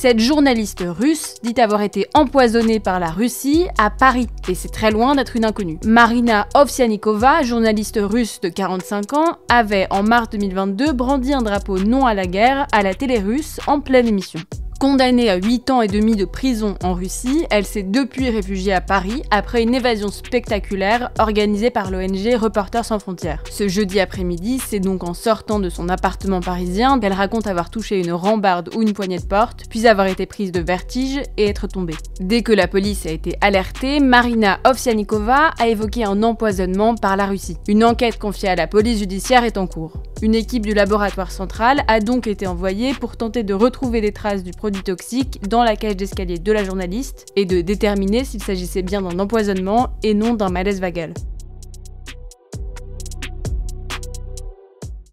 Cette journaliste russe dit avoir été empoisonnée par la Russie à Paris, et c'est très loin d'être une inconnue. Marina Ovsiannikova, journaliste russe de 45 ans, avait en mars 2022 brandi un drapeau non à la guerre à la télé russe en pleine émission. Condamnée à 8 ans et demi de prison en Russie, elle s'est depuis réfugiée à Paris après une évasion spectaculaire organisée par l'ONG Reporters sans frontières. Ce jeudi après-midi, c'est donc en sortant de son appartement parisien qu'elle raconte avoir touché une rambarde ou une poignée de porte, puis avoir été prise de vertige et être tombée. Dès que la police a été alertée, Marina Ovsiannikova a évoqué un empoisonnement par la Russie. Une enquête confiée à la police judiciaire est en cours. Une équipe du laboratoire central a donc été envoyée pour tenter de retrouver des traces du produit toxique dans la cage d'escalier de la journaliste et de déterminer s'il s'agissait bien d'un empoisonnement et non d'un malaise vagal.